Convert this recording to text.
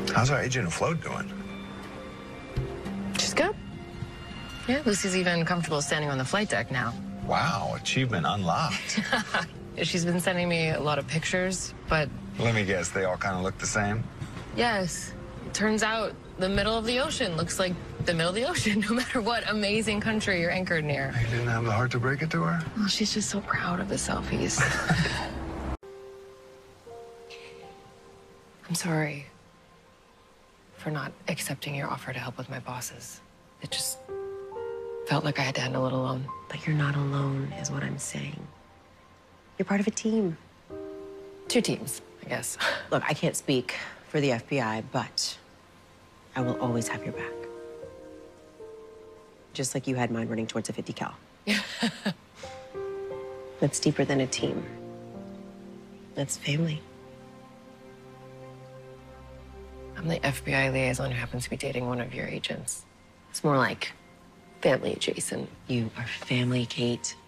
How's our agent afloat doing? She's good. Yeah, Lucy's even comfortable standing on the flight deck now. Wow, achievement unlocked. She's been sending me a lot of pictures, but... Let me guess, they all kind of look the same? Yes. It turns out the middle of the ocean looks like the middle of the ocean, no matter what amazing country you're anchored near. You didn't have the heart to break it to her? Oh, she's just so proud of the selfies. I'm sorry for not accepting your offer to help with my bosses. It just felt like I had to handle it alone. But you're not alone, is what I'm saying. You're part of a team. 2 teams, I guess. Look, I can't speak for the FBI, but I will always have your back. Just like you had mine running towards a 50 cal. That's deeper than a team. That's family. I'm the FBI liaison who happens to be dating one of your agents. It's more like family adjacent. You are family, Kate.